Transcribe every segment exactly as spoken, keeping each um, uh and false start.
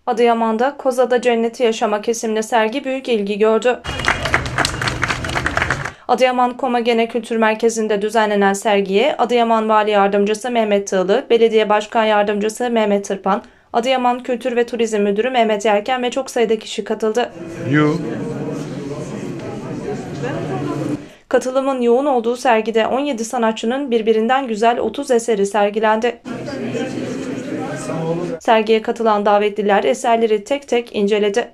Adıyaman'da Kozada Cenneti Yaşamak isimli sergi büyük ilgi gördü. Adıyaman Komagene Kültür Merkezi'nde düzenlenen sergiye Adıyaman Vali Yardımcısı Mehmet Tığlı, Belediye Başkan Yardımcısı Mehmet Tırpan, Adıyaman Kültür ve Turizm Müdürü Mehmet Yerken ve çok sayıda kişi katıldı. You. Katılımın yoğun olduğu sergide on yedi sanatçının birbirinden güzel otuz eseri sergilendi. Sergiye katılan davetliler eserleri tek tek inceledi.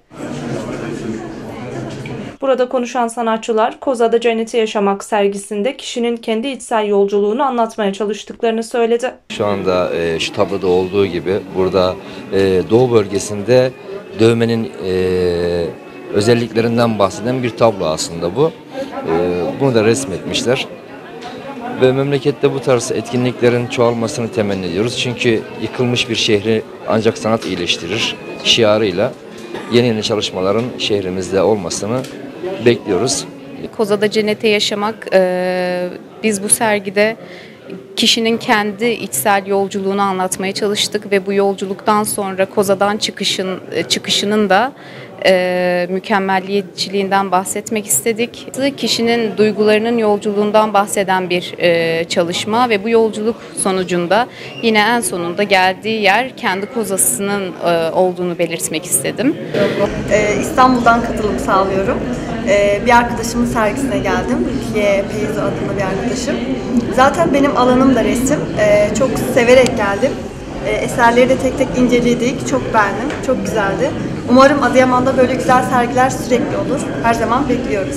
Burada konuşan sanatçılar, Kozada Cenneti Yaşamak sergisinde kişinin kendi içsel yolculuğunu anlatmaya çalıştıklarını söyledi. Şu anda e, şu tabloda olduğu gibi burada e, Doğu bölgesinde dövmenin e, özelliklerinden bahseden bir tablo aslında bu. E, bunu da resmetmişler. Ve memlekette bu tarz etkinliklerin çoğalmasını temenni ediyoruz. Çünkü yıkılmış bir şehri ancak sanat iyileştirir şiarıyla yeni yeni çalışmaların şehrimizde olmasını bekliyoruz. Kozada Cenneti Yaşamak, e, biz bu sergide kişinin kendi içsel yolculuğunu anlatmaya çalıştık ve bu yolculuktan sonra Koza'dan çıkışın çıkışının da e, mükemmelliyetçiliğinden bahsetmek istedik. Kişinin duygularının yolculuğundan bahseden bir e, çalışma ve bu yolculuk sonucunda yine en sonunda geldiği yer kendi Kozası'nın e, olduğunu belirtmek istedim. Ee, İstanbul'dan katılım sağlıyorum. Ee, bir arkadaşımın sergisine geldim. Rukiye Peyzo adında bir arkadaşım. Zaten benim alanım da resim. Ee, çok severek geldim. Ee, eserleri de tek tek inceledik. Çok beğendim. Çok güzeldi. Umarım Adıyaman'da böyle güzel sergiler sürekli olur. Her zaman bekliyoruz.